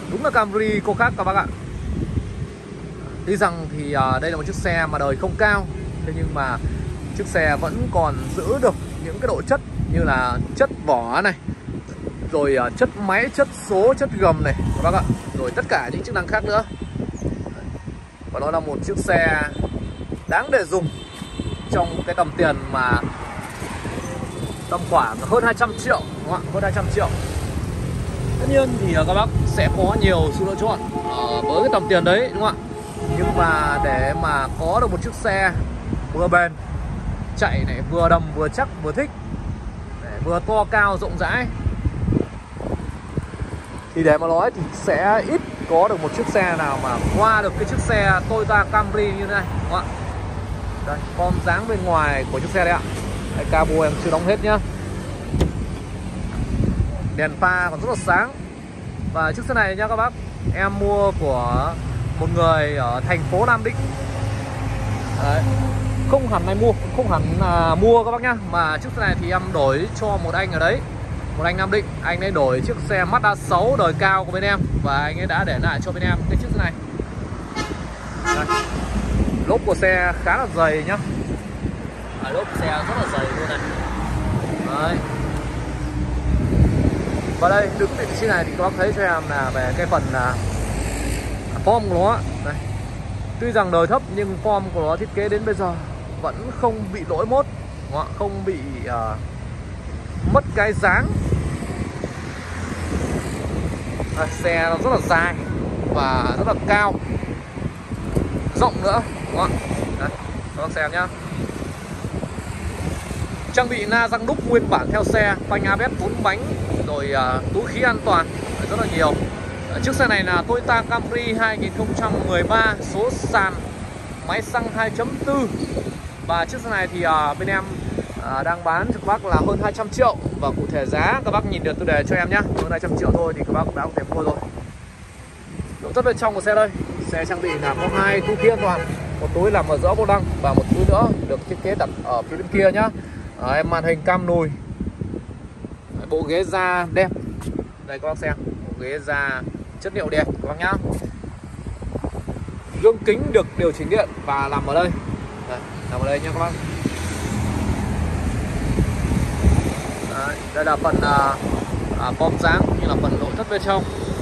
Đúng là Camry cô khác các bác ạ. Tuy rằng thì đây là một chiếc xe mà đời không cao, thế nhưng mà chiếc xe vẫn còn giữ được những cái độ chất như là chất vỏ này, rồi chất máy, chất số, chất gầm này các bác ạ, rồi tất cả những chức năng khác nữa. Và nó là một chiếc xe đáng để dùng trong cái tầm tiền mà tầm khoảng hơn 200 triệu, đúng không ạ? Hơn 200 triệu. Tất nhiên thì các bác sẽ có nhiều sự lựa chọn với cái tầm tiền đấy, đúng không ạ? Nhưng mà để mà có được một chiếc xe vừa bền, chạy này, vừa đầm vừa chắc vừa thích, vừa to cao rộng rãi, thì để mà nói thì sẽ ít có được một chiếc xe nào mà qua được cái chiếc xe Toyota Camry như thế này, đúng không ạ? Đây, form dáng bên ngoài của chiếc xe đây ạ. Đây, cabo em chưa đóng hết nhá. Đèn pha còn rất là sáng. Và chiếc xe này nha các bác, em mua của một người ở thành phố Nam Định. Đấy, không hẳn là mua các bác nhá, mà chiếc xe này thì em đổi cho một anh ở đấy, một anh Nam Định. Anh ấy đổi chiếc xe Mazda 6 đời cao của bên em, và anh ấy đã để lại cho bên em cái chiếc xe này. Đây, lốp của xe khá là dày nhá. Lốp xe rất là dày luôn này. Đấy. Và đây, đứng vị trí này thì các bác thấy cho em là về cái phần form của nó. Đây, tuy rằng đời thấp nhưng form của nó thiết kế đến bây giờ vẫn không bị lỗi mốt, không bị mất cái dáng. Xe nó rất là dài và rất là cao, rộng nữa, đúng không ạ? Đây, các bác xem nhá. Trang bị la răng đúc nguyên bản theo xe, phanh ABS 4 bánh, rồi túi khí an toàn rất là nhiều. Chiếc xe này là Toyota Camry 2013, số sàn, máy xăng 2.4. Và chiếc xe này thì bên em đang bán cho các bác là hơn 200 triệu. Và cụ thể giá các bác nhìn được tôi đề cho em nhé, hơn 200 triệu thôi thì các bác cũng đã có thể mua rồi. Nội thất bên trong của xe đây, xe trang bị là có 2 túi khí an toàn, một túi làm ở giữa vô lăng và một túi nữa được thiết kế đặt ở phía bên kia nhá. Em màn hình cam lùi, bộ ghế da đẹp. Đây các bác xem, bộ ghế da chất liệu đẹp các bác nhá. Gương kính được điều chỉnh điện và nằm ở đây. Đây, nằm ở đây nha các bác. Đấy, đây là phần form dáng như là phần nội thất bên trong.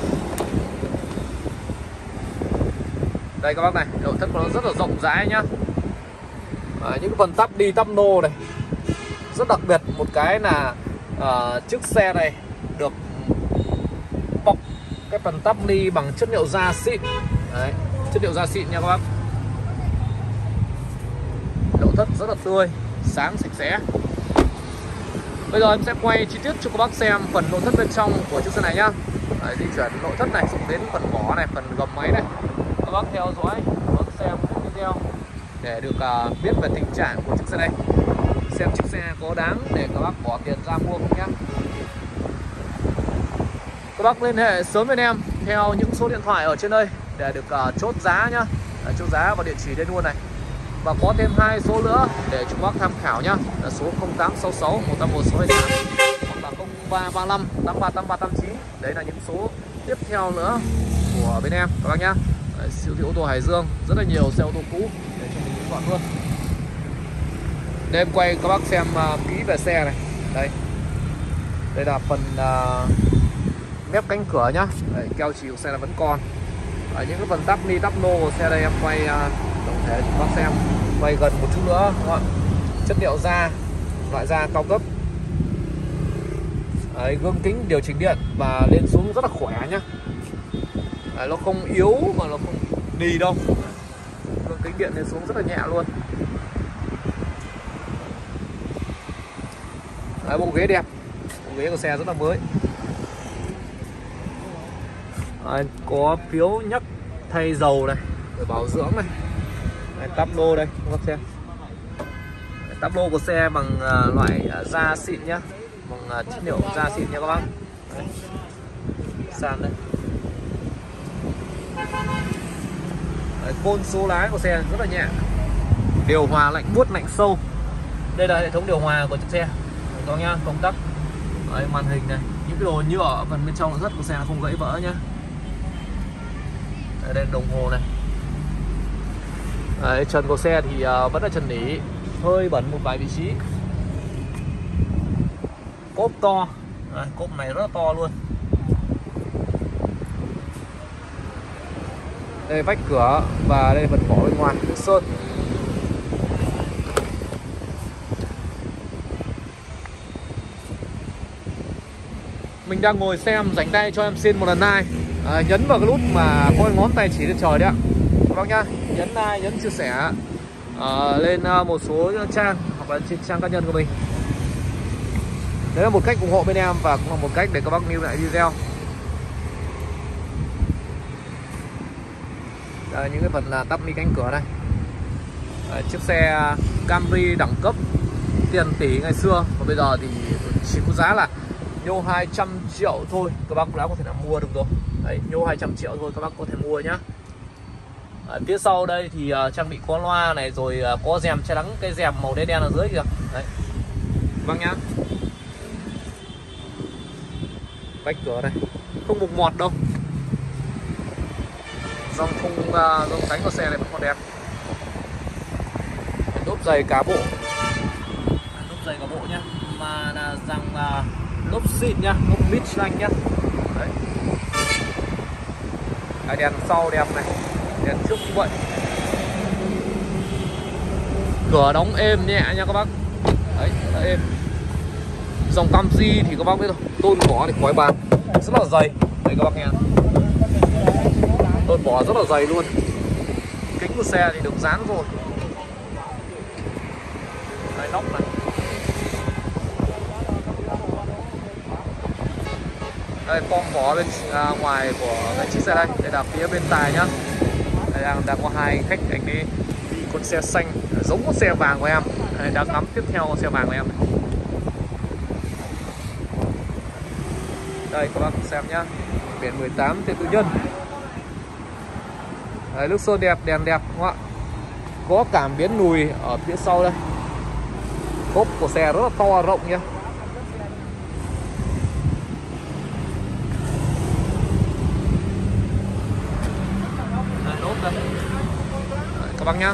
Đây các bác này, nội thất của nó rất là rộng rãi nhá. Những phần tắp đi tắp nô này. Rất đặc biệt một cái là chiếc xe này được bọc cái phần tắp ni bằng chất liệu da xịn. Đấy, chất liệu da xịn nha các bác. Nội thất rất là tươi, sáng sạch sẽ. Bây giờ em sẽ quay chi tiết cho các bác xem phần nội thất bên trong của chiếc xe này nhá. Đấy, di chuyển nội thất này xuống đến phần vỏ này, phần gầm máy này. Các bác theo dõi, các bác xem video để được biết về tình trạng của chiếc xe này, xem chiếc xe có đáng để các bác bỏ tiền ra mua không nhá. Các bác liên hệ sớm với em theo những số điện thoại ở trên đây để được chốt giá nhá. Chốt giá và địa chỉ đây luôn này. Và có thêm 2 số nữa để chúng bác tham khảo nhá, là số 0866 181 628 hoặc là 0335 838389. Đấy là những số tiếp theo nữa của bên em các bác nhá. Siêu thị ô tô Hải Dương rất là nhiều xe ô tô cũ để cho mình chọn luôn. Để em quay các bác xem kỹ về xe này. Đây là phần mép cánh cửa nhá. Đấy, keo chỉ của xe là vẫn còn. Những cái phần tắp ni tắp nô của xe đây em quay tổng thể cho các bác xem, quay gần một chút nữa, đúng không ạ? Chất liệu da, loại da cao cấp. Đấy, gương kính điều chỉnh điện và lên xuống rất là khỏe nhá. Đấy, nó không yếu mà nó không đi đâu. Gương kính điện lên xuống rất là nhẹ luôn. Đấy, bộ ghế đẹp, bộ ghế của xe rất là mới. Đấy, có phiếu nhắc thay dầu này, rồi bảo dưỡng này. Đấy, tắp lô đây các bác xem. Tắp lô của xe bằng loại da xịn nhá, bằng chất liệu da xịn nha các bác. Đấy, sàn đây. Đấy, côn số lái của xe rất là nhẹ, điều hòa lạnh buốt lạnh sâu. Đây là hệ thống điều hòa của chiếc xe các nhá, công tắc. Đấy, màn hình này, những cái đồ nhựa ở phần bên trong rất của xe không gãy vỡ nhá. Ở đây đồng hồ này. Đấy, trần của xe thì vẫn là trần nỉ, hơi bẩn một vài vị trí. Cốp to. Đấy, cốp này rất là to luôn. Đây vách cửa và đây phần vỏ bên ngoài sơn. Mình đang ngồi xem, rảnh tay cho em xin một lần like, nhấn vào cái nút mà có cái ngón tay chỉ lên trời đấy ạ các bác nhá. Nhấn like, nhấn chia sẻ lên một số trang hoặc là trên trang cá nhân của mình. Đấy là một cách ủng hộ bên em và cũng là một cách để các bác lưu lại video. Đây, những cái phần là tắp mi cánh cửa này. Chiếc xe Camry đẳng cấp tiền tỷ ngày xưa, và bây giờ thì chỉ có giá là nhô 200 triệu thôi, các bác đã có thể là mua được rồi. Đấy, nhô 200 triệu thôi các bác có thể mua nhá. Phía sau đây thì trang bị có loa này, rồi có rèm che nắng, cái rèm màu đen đen ở dưới kìa. Đấy, các bác nhá. Vách cửa này không mục mọt đâu. Dòng khung dòng cánh của xe này vẫn còn đẹp. Lốp giày cả bộ. Lốp giày cả bộ nhá, mà là rằng lốp xịn nhá, lốp Michelin nhá. Đấy. Cái đèn sau đẹp này, đèn trước cũng vậy. Cửa đóng êm nhẹ nha các bác. Đấy, rất là êm. Dòng Camry thì các bác biết rồi, tôn vỏ thì khói bạc rất là dày. Đấy các bác nghe, tôn vỏ rất là dày luôn. Kính của xe thì được dán rồi. Đấy, nóc này. Đây, form vỏ bên ngoài của cái chiếc xe đây. Đây là phía bên tài nhá. Đây đang có hai khách, anh đi con xe xanh giống con xe vàng của em. Đây, đang ngắm tiếp theo con xe vàng của em này. Đây các bác xem nhá, biển 18 trên tự nhân. Đấy, nước sơn đẹp, đèn đẹp đúng không ạ? Có cảm biến lùi ở phía sau đây. Cốp của xe rất là to rộng nhá. Đây, lốp đây. Đấy, các bác nhá.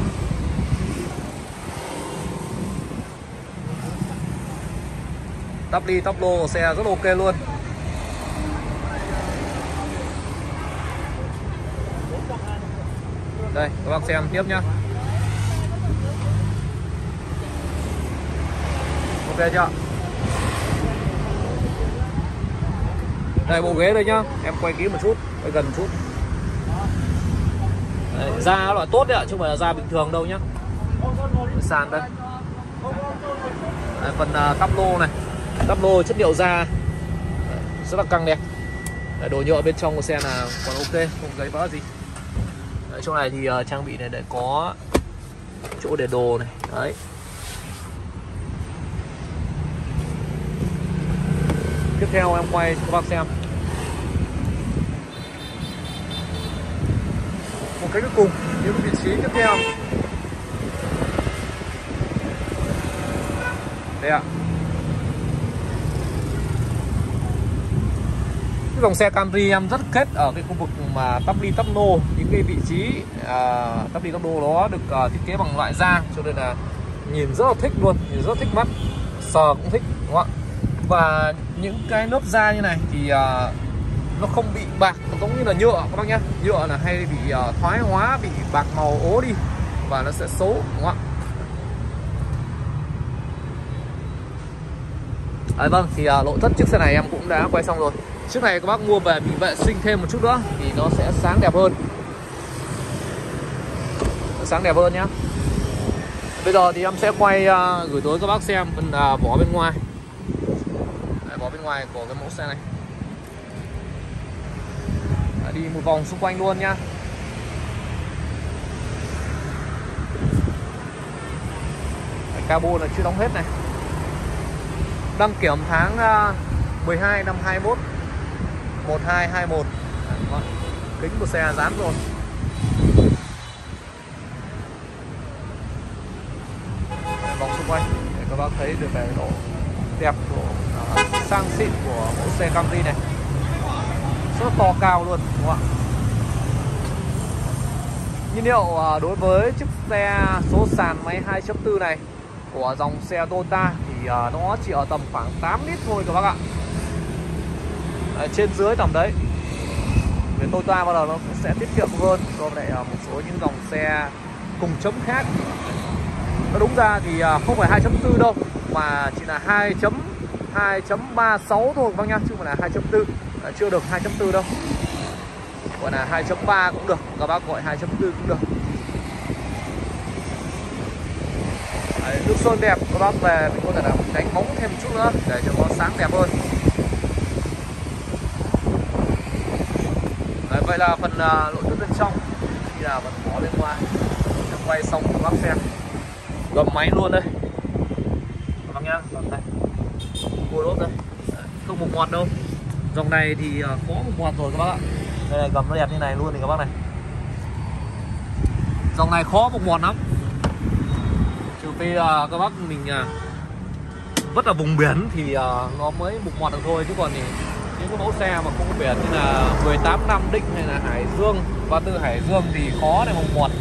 Tắp ly tắp lô của xe rất ok luôn. Đây các bác xem tiếp nhá. Ok chưa? Đây bộ ghế đây nhá, em quay kỹ một chút, quay gần một chút. Đấy, da loại tốt đấy ạ, chứ không phải là da bình thường đâu nhá. Sàn đây. Đấy, phần tắp lô này, tắp lô chất liệu da rất là căng đẹp. Đấy, đồ nhựa bên trong của xe là còn ok, không giấy vỡ gì. Đấy, trong này thì trang bị này để có chỗ để đồ này. Đấy. Tiếp theo em quay cho các bác xem một cái cuối cùng, những vị trí tiếp theo. Đây ạ. Cái dòng xe Camry em rất kết ở cái khu vực mà tắp ly tắp nô, những cái vị trí tắp ly tắp nô đó được thiết kế bằng loại da, cho nên là nhìn rất là thích luôn, nhìn rất là thích mắt, sờ cũng thích đúng không ạ? Và những cái lớp da như này thì nó không bị bạc giống như là nhựa các bác nhé. Nhựa là hay bị thoái hóa, bị bạc màu ố đi và nó sẽ xấu đúng không ạ? Vâng, thì nội thất chiếc xe này em cũng đã quay xong rồi. Chiếc này các bác mua về bị vệ sinh thêm một chút nữa thì nó sẽ sáng đẹp hơn. Sáng đẹp hơn nhá. Bây giờ thì em sẽ quay gửi tới các bác xem phần vỏ bên ngoài. Đấy, vỏ bên ngoài của cái mẫu xe này. Đi một vòng xung quanh luôn nhá. Cabo là chưa đóng hết này. Đăng kiểm tháng 12 năm 21 1221. Kính của xe dán rồi. Vòng xung quanh để các bác thấy được cái độ đẹp, độ sang xịn của mẫu xe Camry này. Rất to cao luôn đúng không ạ? Nhiên liệu đối với chiếc xe số sàn máy 2.4 này của dòng xe Toyota thì nó chỉ ở tầm khoảng 8 lít thôi các bác ạ. Trên dưới tầm đấy. Về Toyota bao giờ nó cũng sẽ tiết kiệm hơn so với một số những dòng xe cùng chấm khác. Nó đúng ra thì không phải 2.4 đâu, mà chỉ là 2.36 thôi các bác nhá, chứ không phải là 2.4. Chưa được 2.4 đâu. Gọi là 2.3 cũng được, các bác gọi 2.4 cũng được. Đấy, nước sơn đẹp, các bác về mình có thể là đánh bóng thêm một chút nữa để cho nó sáng đẹp hơn. Đấy, vậy là phần nội thất bên trong thì là vẫn có bên ngoài. Em quay xong các bác xem gầm máy luôn đây các bác nhá, gầm đây, cua lốp đây. Đấy, không một ngoặt đâu. Dòng này thì có một ngoặt rồi các bác ạ. Đây là gầm nó đẹp như này luôn thì các bác này. Dòng này khó một ngoặt lắm, trừ phi là các bác mình vất ở vùng biển thì nó mới một ngoặt được thôi, chứ còn thì những cái mẫu xe mà không có biển như là 18 Nam Định hay là Hải Dương, 34 Hải Dương thì khó để một ngoặt.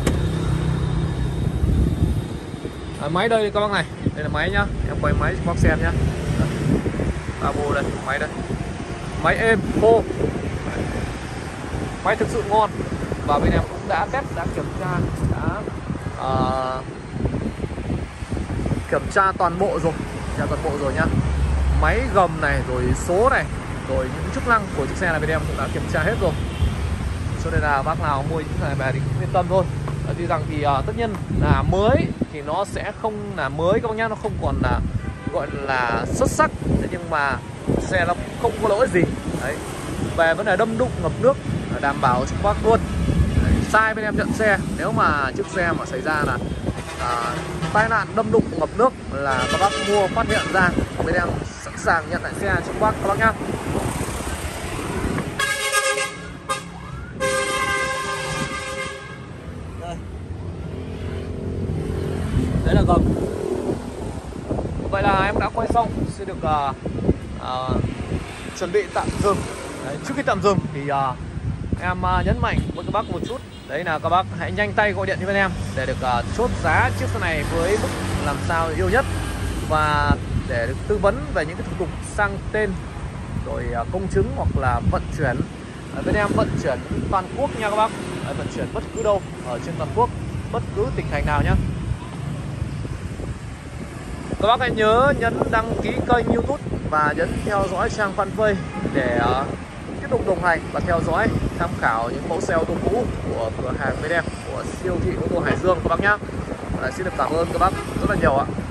Máy đây các bác này, đây là máy nhá, em quay máy cho các bác xem nhá. Turbo đây, máy đây, máy êm khô, máy thực sự ngon. Và bên em cũng đã test, đã kiểm tra, đã kiểm tra toàn bộ rồi, nhá. Máy gầm này, rồi số này, rồi những chức năng của chiếc xe này bên em cũng đã kiểm tra hết rồi. Cho nên là bác nào mua những cái này về thì cũng yên tâm thôi. Tuy rằng thì tất nhiên là mới thì nó sẽ không là mới các bác nhá, nó không còn là gọi là xuất sắc. Thế nhưng mà xe nó không có lỗi gì. Đấy. Về vấn đề đâm đụng ngập nước đảm bảo cho các bác luôn. Đấy. Sai bên em nhận xe, nếu mà chiếc xe mà xảy ra là tai nạn đâm đụng ngập nước là các bác mua phát hiện ra, bên em sẵn sàng nhận lại xe cho các bác nhá. Đấy là gầm. Vậy là em đã quay xong, sẽ được chuẩn bị tạm dừng. Đấy, trước khi tạm dừng thì em nhấn mạnh với các bác một chút. Đấy là các bác hãy nhanh tay gọi điện cho bên em để được chốt giá chiếc xe này với mức làm sao yêu nhất, và để được tư vấn về những cái thủ tục sang tên, rồi công chứng hoặc là vận chuyển. Bên em vận chuyển toàn quốc nha các bác. Đấy, vận chuyển bất cứ đâu ở trên toàn quốc, bất cứ tỉnh thành nào nhá. Các bác hãy nhớ nhấn đăng ký kênh YouTube và nhấn theo dõi trang fanpage để tiếp tục đồng hành và theo dõi, tham khảo những mẫu xe ô tô cũ của cửa hàng bên em, của siêu thị ô tô Hải Dương các bác nhá. Xin được cảm ơn các bác rất là nhiều ạ.